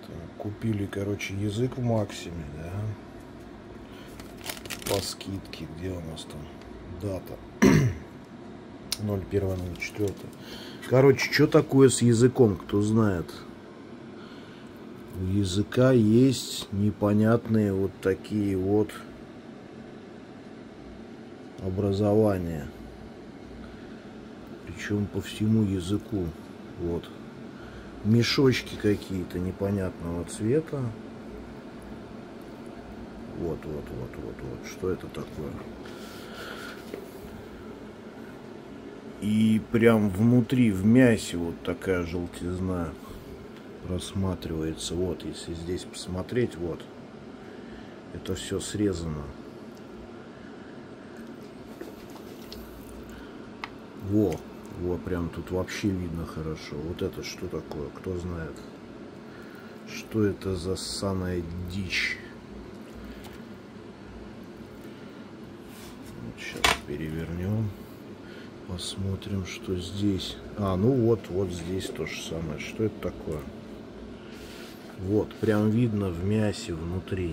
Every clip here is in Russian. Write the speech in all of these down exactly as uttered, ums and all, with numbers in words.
Так, купили, короче, язык в Максиме, да? По скидке. Где у нас там дата? ноль первое ноль четвёртое. Короче, что такое с языком, кто знает? У языка есть непонятные вот такие вот образования. Причем по всему языку. Вот. Мешочки какие-то непонятного цвета. Вот, вот, вот, вот, вот. Что это такое? И прям внутри, в мясе, вот такая желтизна просматривается. Вот, если здесь посмотреть, вот. Это все срезано. Во, во, прям тут вообще видно хорошо. Вот это что такое, кто знает? Что это за ссаная дичь? Вот сейчас перевернем. Посмотрим, что здесь. А, ну вот, вот здесь то же самое. Что это такое? Вот, прям видно в мясе внутри.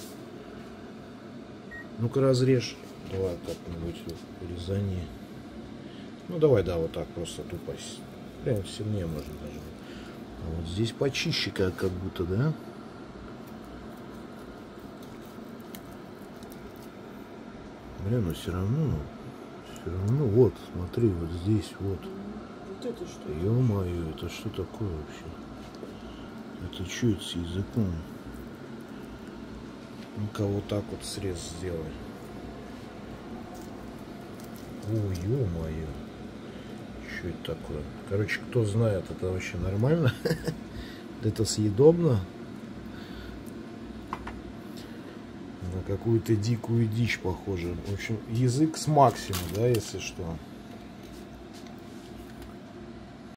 Ну-ка разрежь. Давай как-нибудь резани. Ну давай, да, вот так просто тупо. Прям сильнее можно даже. А вот здесь почище как, как будто, да? Блин, ну все равно. Все равно, вот, смотри, вот здесь, вот. Вот это что? Ё-моё, это что такое вообще? Это что это с языком? Ну-ка вот так вот срез сделай. Ой, ё-моё. Что это такое? Короче, кто знает, это вообще нормально? Это съедобно? На какую-то дикую дичь похоже. В общем, язык с Максима, да, если что.